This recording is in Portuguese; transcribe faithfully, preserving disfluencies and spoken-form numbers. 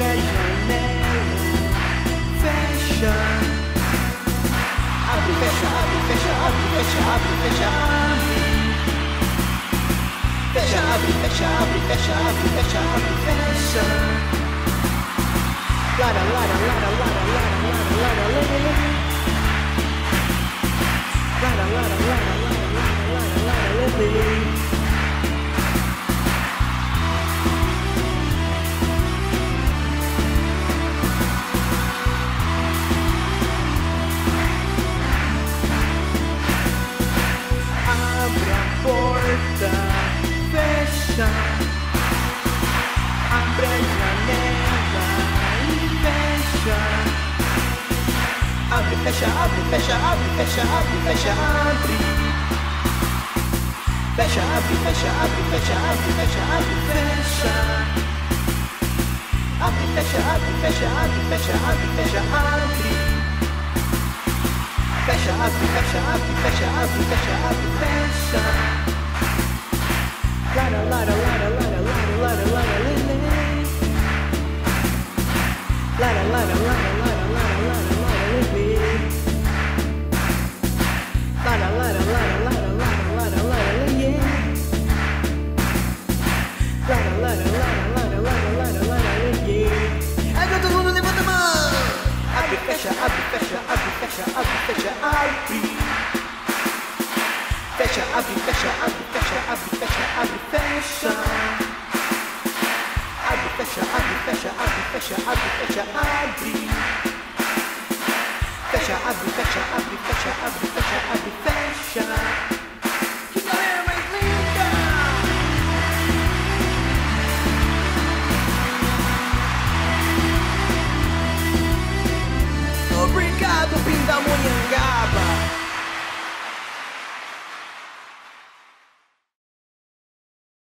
a janela, fecha. Abre, fecha, abre, fecha, abre, fecha, abre, fecha, abre. Fecha, abre, fecha, abre, fecha, abre, fecha, abre, fecha. Lara, lara, lara, lara, lara, lara, lara, lara. Lara, lara, lara, lara, lara, lara, lara. Abre a porta, fecha. Abre a janela e fecha. Abre, fecha, abre, fecha, abre, fecha, abre, fecha, abre. Fecha, abre, fecha, abre, fecha, abre, fecha, abre, fecha. Abre, fecha, abre, fecha, abre, fecha, abre, fecha, abre. Fecha, abre, fecha, abre, fecha, abre, fecha, abre, fecha. Lara, lara, lara, lara, lara, lara, lara, lele. Lara, lara, lara, lara, lara, lara, lara, lele. Lara, lara, lara, lara, lara, lara, lara, lele. Lara, lara, lara, lara, lara, lara, lara, lele. Agora todo mundo levanta a mão. Abre, fecha, abre, fecha, abre, fecha, abre, fecha, abre. Fecha, abre, fecha, abre, fecha, abre, fecha, abre, fecha. Abre, fecha, abre, fecha, abre, fecha, abre, fecha, abre. Fecha, abre, fecha, abre, fecha, abre, fecha, abre, fecha. Que galera mais linda! Obrigado, Pindamonhangaba.